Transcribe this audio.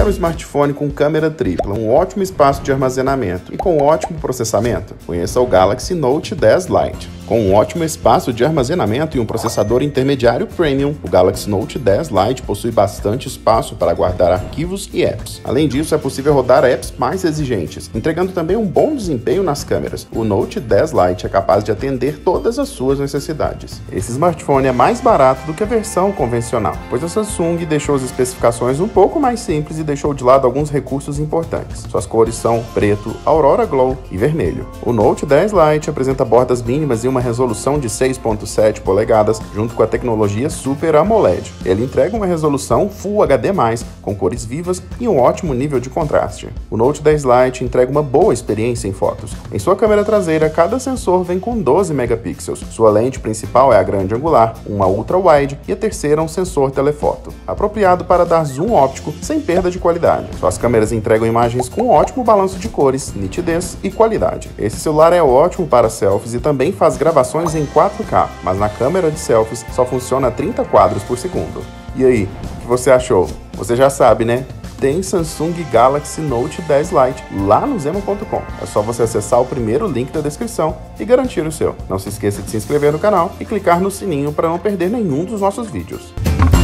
Quer um smartphone com câmera tripla, um ótimo espaço de armazenamento e com ótimo processamento? Conheça o Galaxy Note 10 Lite. Com um ótimo espaço de armazenamento e um processador intermediário premium, o Galaxy Note 10 Lite possui bastante espaço para guardar arquivos e apps. Além disso, é possível rodar apps mais exigentes, entregando também um bom desempenho nas câmeras. O Note 10 Lite é capaz de atender todas as suas necessidades. Esse smartphone é mais barato do que a versão convencional, pois a Samsung deixou as especificações um pouco mais simples e deixou de lado alguns recursos importantes. Suas cores são preto, Aurora Glow e vermelho. O Note 10 Lite apresenta bordas mínimas e uma resolução de 6.7 polegadas, junto com a tecnologia Super AMOLED. Ele entrega uma resolução Full HD+, com cores vivas e um ótimo nível de contraste. O Note 10 Lite entrega uma boa experiência em fotos. Em sua câmera traseira, cada sensor vem com 12 megapixels. Sua lente principal é a grande angular, uma ultra-wide e a terceira um sensor telefoto, apropriado para dar zoom óptico sem perda de qualidade. Suas câmeras entregam imagens com ótimo balanço de cores, nitidez e qualidade. Esse celular é ótimo para selfies e também faz gravações em 4K, mas na câmera de selfies só funciona a 30 quadros por segundo. E aí, o que você achou? Você já sabe, né? Tem Samsung Galaxy Note 10 Lite lá no Zema.com. É só você acessar o primeiro link da descrição e garantir o seu. Não se esqueça de se inscrever no canal e clicar no sininho para não perder nenhum dos nossos vídeos.